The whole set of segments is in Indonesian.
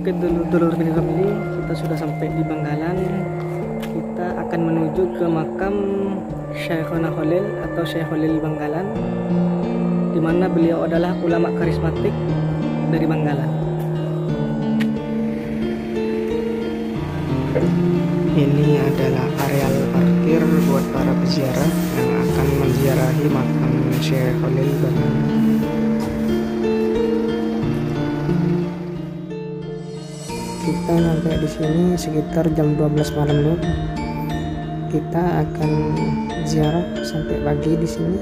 Oke dulur family, kita sudah sampai di Banggalan. Kita akan menuju ke makam Syekhona Khalil atau Syekh Khalil Banggalan, di mana beliau adalah ulama karismatik dari Banggalan. Ini adalah areal parkir buat para peziarah yang akan menziarahi makam Syekh Khalil Banggalan. Kita sampai di sini sekitar jam 12 malam dulu. Kita akan ziarah sampai pagi di sini.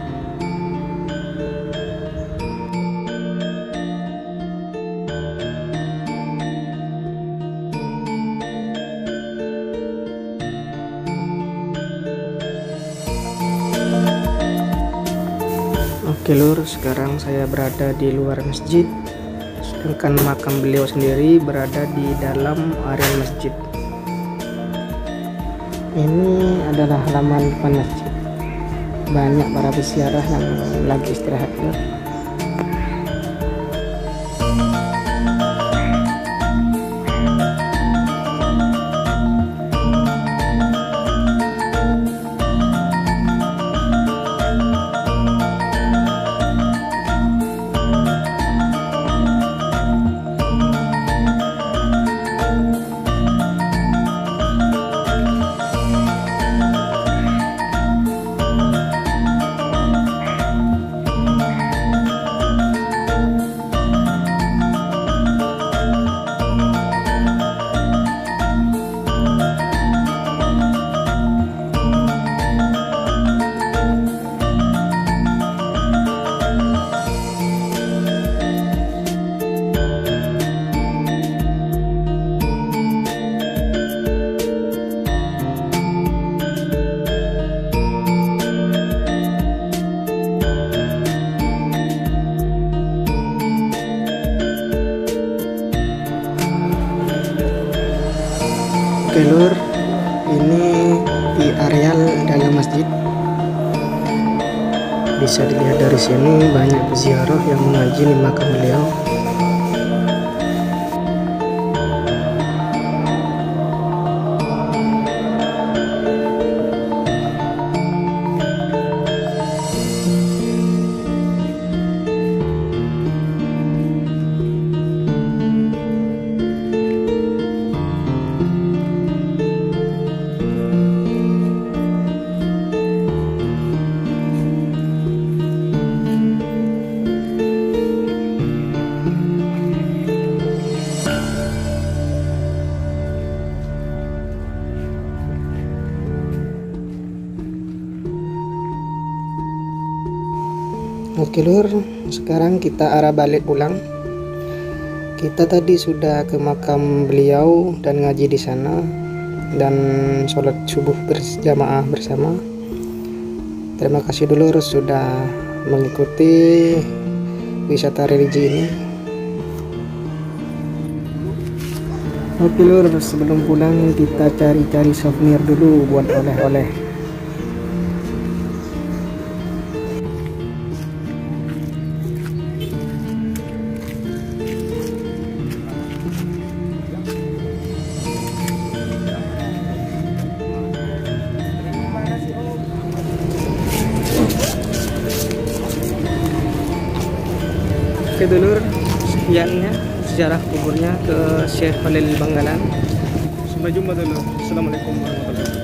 Oke lur, sekarang saya berada di luar masjid, sedangkan makam beliau sendiri berada di dalam area masjid. Ini adalah halaman depan masjid. Banyak para peziarah yang lagi istirahat lur. Oke lur, ini di areal dalam masjid. Bisa dilihat dari sini banyak peziarah yang mengaji di makam beliau. Oke lur, sekarang kita arah balik pulang. Kita tadi sudah ke makam beliau dan ngaji di sana dan sholat subuh berjamaah bersama. Terima kasih dulur sudah mengikuti wisata religi ini. Oke lur, sebelum pulang kita cari-cari souvenir dulu buat oleh-oleh. Oke dulur, sekiannya sejarah kuburnya ke Syekh Khalil Banggalan. Sampai jumpa dulur. Assalamualaikum warahmatullahi wabarakatuh.